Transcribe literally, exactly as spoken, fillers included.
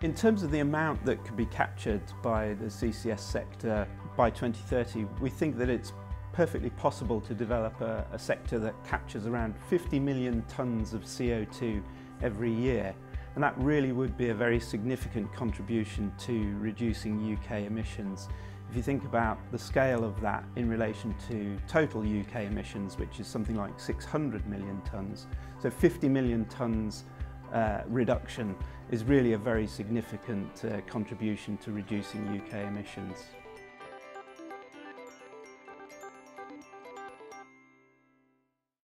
In terms of the amount that could be captured by the C C S sector by twenty thirty, we think that it's perfectly possible to develop a, a sector that captures around fifty million tonnes of C O two every year. And that really would be a very significant contribution to reducing U K emissions. If you think about the scale of that in relation to total U K emissions, which is something like six hundred million tonnes, so fifty million tonnes uh, reduction is really a very significant uh, contribution to reducing U K emissions.